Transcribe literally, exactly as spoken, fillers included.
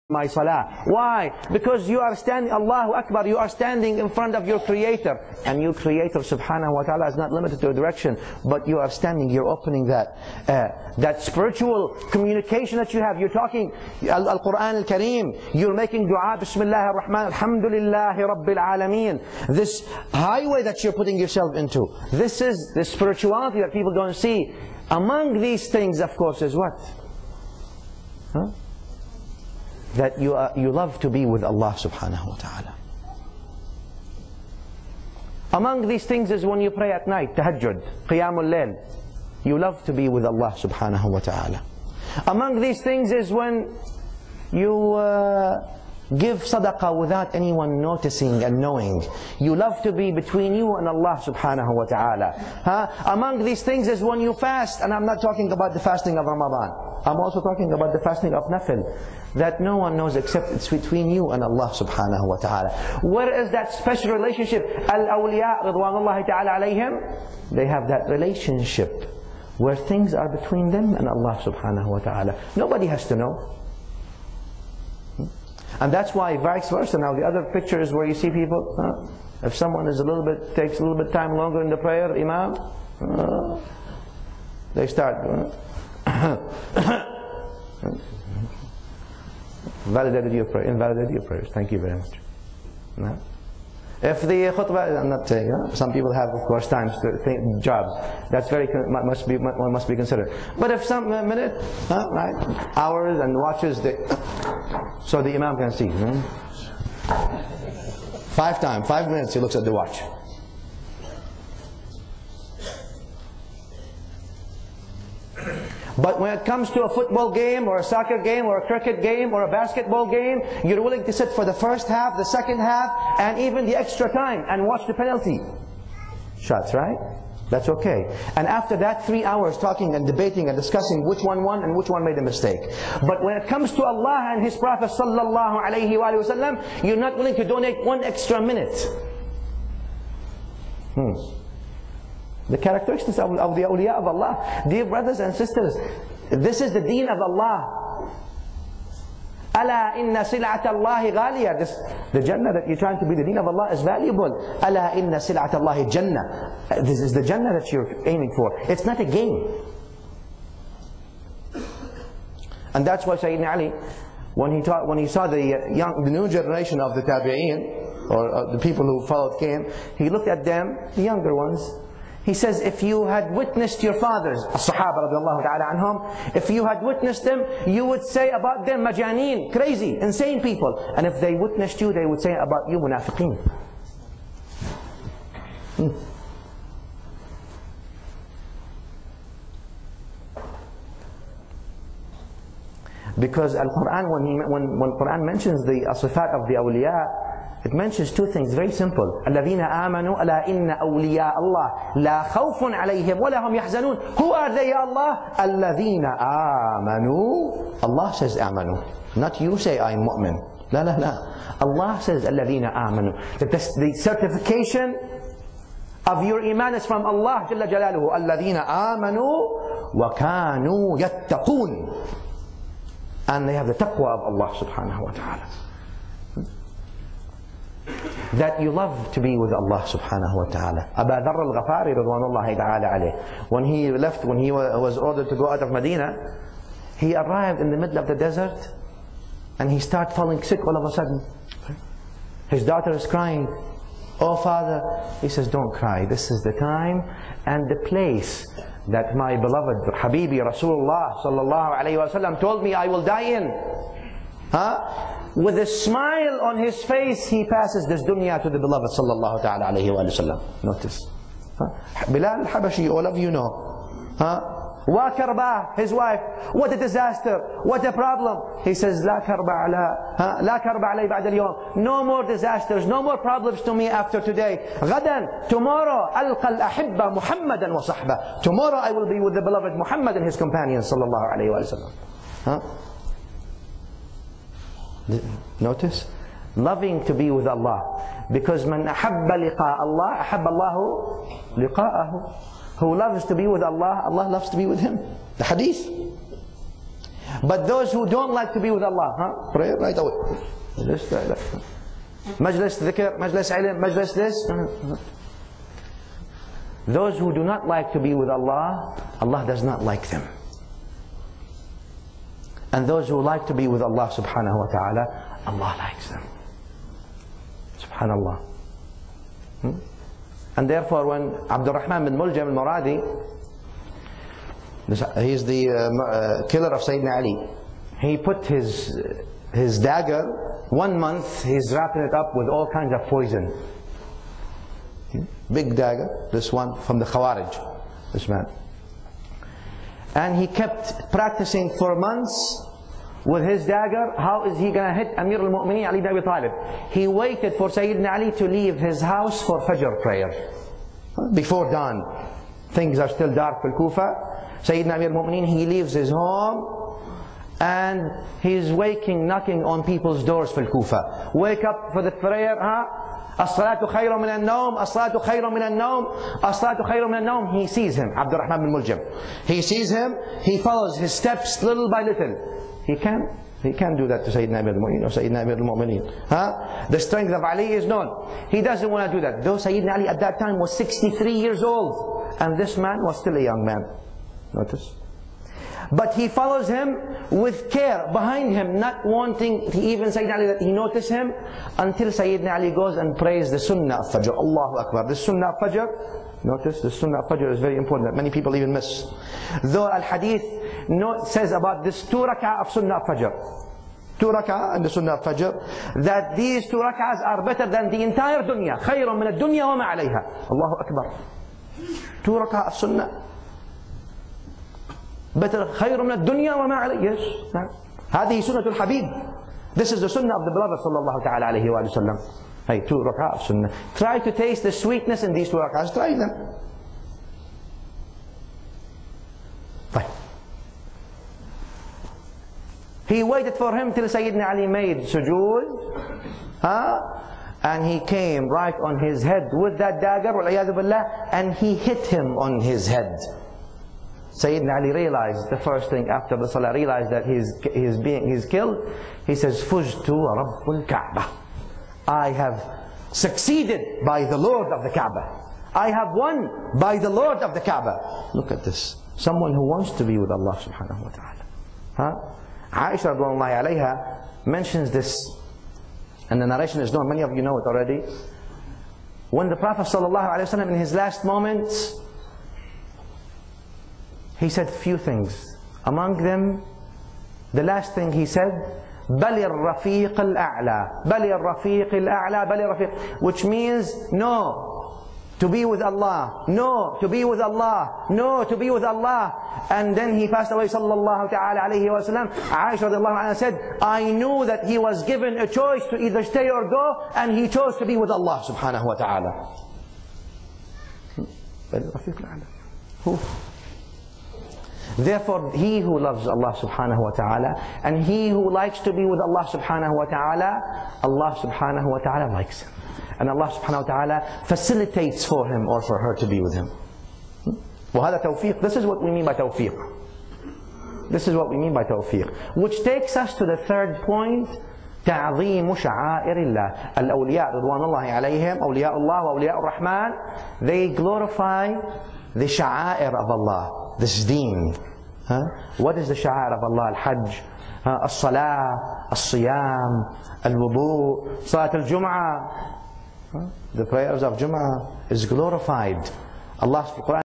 my salah. Why? Because you are standing, Allahu Akbar, you are standing in front of your Creator. And your Creator subhanahu wa ta'ala is not limited to a direction, but you are standing, you're opening that uh, that spiritual communication that you have. You're talking Al-Quran Al-Kareem, you're making dua, Bismillah ar-Rahman, Alhamdulillahi Rabbil Alameen. This highway that you're putting yourself into, this is the spirituality that people don't see. Among these things, of course, is what? Huh? That you, are, you love to be with Allah subhanahu wa ta'ala. Among these things is when you pray at night, tahajjud, qiyamul layl. You love to be with Allah subhanahu wa ta'ala. Among these things is when you uh, give sadaqah without anyone noticing and knowing. You love to be between you and Allah subhanahu wa ta'ala. Huh? Among these things is when you fast, and I'm not talking about the fasting of Ramadan. I'm also talking about the fasting of Nafil, that no one knows except it's between you and Allah subhanahu wa ta'ala. Where is that special relationship? Al-awliya ridwanullahi ta'ala alayhim, they have that relationship where things are between them and Allah subhanahu wa ta'ala. Nobody has to know. And that's why vice versa. Now the other picture is where you see people, huh? If someone is a little bit, takes a little bit time longer in the prayer, Imam, uh, they start uh, validated your prayer, invalidated your prayers. Thank you very much. No? If the khutbah, I'm not saying, huh? Some people have, of course, times to think, jobs. That's very must be must be considered. But if some uh, minute, huh, right, hours and watches, they, so the Imam can see. Hmm? Five times, five minutes, he looks at the watch. But when it comes to a football game or a soccer game or a cricket game or a basketball game, you're willing to sit for the first half, the second half, and even the extra time and watch the penalty shots, right? That's okay. And after that, three hours talking and debating and discussing which one won and which one made a mistake. But when it comes to Allah and His Prophet sallallahu alaihi wasallam, you're not willing to donate one extra minute. Hmm. The characteristics of, of the awliya of Allah. Dear brothers and sisters, this is the deen of Allah. Ala inna sil'at Allahi ghaliya. This, the Jannah that you're trying to be the deen of Allah is valuable. Ala inna sil'at Allahi Jannah. This is the Jannah that you're aiming for. It's not a game. And that's why Sayyidina Ali, when he taught, when he saw the young, the new generation of the Tabi'een, or uh, the people who followed came, he looked at them, the younger ones. He says, if you had witnessed your fathers, as-Sahaba radiallahu ta'ala anhum, if you had witnessed them, you would say about them, majaneen, crazy, insane people. And if they witnessed you, they would say about you, munafiqeen. Hmm. Because Al-Quran, when, he, when, when Quran mentions the sifat of the awliya, it mentions two things, very simple. الَّذِينَ آمَنُوا أَلَا إِنَّ أَوْلِيَاءَ اللَّهِ لَا خَوْفٌ عَلَيْهِمْ وَلَا هُمْ يَحْزَنُونَ. Who are they, Ya Allah? الَّذِينَ آمَنُوا. Allah says آمَنُوا. Not you say I'm mu'min. La la la. Allah says الَّذِينَ آمَنُوا. That the certification of your iman is from Allah Jalla Jalaluhu. الَّذِينَ آمَنُوا وَكَانُوا يَتَّقُونَ. And they have the taqwa of Allah subhanahu wa ta'ala. That you love to be with Allah subhanahu wa ta'ala. Abu Dharr al-Ghafari radwanullahi ta'ala alayh, when he left, when he was ordered to go out of Medina, he arrived in the middle of the desert and he started falling sick all of a sudden. His daughter is crying. Oh father, he says, don't cry. This is the time and the place that my beloved Habibi Rasulullah sallallahu alayhi wa sallam told me I will die in. Huh? With a smile on his face, he passes this dunya to the beloved sallallahu ta'ala alayhi wa sallam. Notice. Huh? Bilal al-Habashi, all of you know. Huh? Wa karba, his wife. What a disaster. What a problem. He says, La karba ala, la karba alay ba'da al-yawm. No more disasters, no more problems to me after today. Ghadan, tomorrow, alqa al-ahibba Muhammadan wa sahba. Tomorrow I will be with the beloved Muhammad and his companions sallallahu alayhi wa sallam. Huh? Notice, loving to be with Allah, because man ahabba liqa Allah, ahabba Allahu liqa'ahu. Who loves to be with Allah, Allah loves to be with him. The hadith. But those who don't like to be with Allah, huh? Pray right away. Majlis dhikr, majlis ilm, majlis this. Those who do not like to be with Allah, Allah does not like them. And those who like to be with Allah subhanahu wa ta'ala, Allah likes them. Subhanallah. Hmm? And therefore when Abdul Rahman bin Muljam al-Muradi, he's the uh, killer of Sayyidina Ali, he put his, his dagger, one month he's wrapping it up with all kinds of poison. Big dagger, this one from the Khawarij, this man. And he kept practicing for months with his dagger. How is he going to hit Amir al-Mu'mineen Ali ibn Abi Talib? He waited for Sayyidina Ali to leave his house for Fajr prayer. Before dawn. Things are still dark for Kufa. Sayyidina Amir al-Mu'mineen, he leaves his home and he's waking, knocking on people's doors for Kufa. Wake up for the prayer, huh? As-salatu khayru min al-nawm, as-salatu khayru min al-nawm, as-salatu khayru min al-nawm. He sees him, Abdul Rahman bin Muljam. He sees him, he follows his steps little by little. He can't, he can't do that to Sayyidina Amir al-Mu'mineen or Sayyidina Amir al-Mu'mineen. Huh? The strength of Ali is known. He doesn't want to do that. Though Sayyidina Ali at that time was sixty-three years old, and this man was still a young man. Notice. But he follows him with care, behind him, not wanting to even Sayyidina Ali that he notice him, until Sayyidina Ali goes and prays the Sunnah of Fajr. Allahu Akbar. The Sunnah of Fajr, notice, the Sunnah of Fajr is very important, that many people even miss. Though Al-Hadith says about this two rak'ah of Sunnah of Fajr, two rak'ah and the Sunnah of Fajr, that these two rak'ahs are better than the entire dunya. خَيْرٌ مِنَ الدُّنْيَا وَمَا عَلَيْهَا. Allahu Akbar. Two rak'ah of Sunnah. Better خير من الدنيا وما عليه. Yes. هذه سنة الحبيب. This is the sunnah of the beloved صلى الله تعالى عليه وآله وسلم. Hey, two rak'ah of sunnah. Try to taste the sweetness in these two rak'ahs. Try them. Fine. He waited for him till Sayyidina Ali made sujood. Huh? And he came right on his head with that dagger, وَالْعِيَاذُ بِاللَّهِ, and he hit him on his head. Sayyidina Ali realized, the first thing after the salah, realized that he's, he's being he's killed. He says, Fujtu Rabbul Kaaba. I have succeeded by the Lord of the Kaaba. I have won by the Lord of the Kaaba. Look at this. Someone who wants to be with Allah subhanahu wa ta'ala. Huh? Aisha radhiallahu alayha mentions this, and the narration is known, many of you know it already. When the Prophet sallallahu alayhi wa sallam, in his last moments, he said few things. Among them, the last thing he said, بَلِ الرَّفِيقِ الْأَعْلَى بَلِ الرَّفِيقِ الْأَعْلَى بَلِ الرَّفِيقِ, which means no, to be with Allah, no, to be with Allah, no, to be with Allah. And then he passed away sallallahu ta'ala alayhi wa sallam. Aisha radiallahu anha said, I knew that he was given a choice to either stay or go, and he chose to be with Allah subhanahu wa ta'ala. بَلِ الرَّفِيقِ الْأَعْلَى. Therefore, he who loves Allah subhanahu wa ta'ala, and he who likes to be with Allah subhanahu wa ta'ala, Allah subhanahu wa ta'ala likes him. And Allah subhanahu wa ta'ala facilitates for him or for her to be with him. وهذا توفيق. This is what we mean by tawfiq. This is what we mean by tawfiq. Which takes us to the third point, تعظيم شعائر الله. الأولياء رضوان الله عليهم, أولياء الله وأولياء الرحمن, they glorify the sha'air of Allah, this deen. Huh? What is the sha'air of Allah? Al-Hajj, uh, As-Salah, As-Siyam, Al-Wudu, Salat Al-Jum'ah. Huh? The prayers of Jum'ah is glorified. Allah's Quran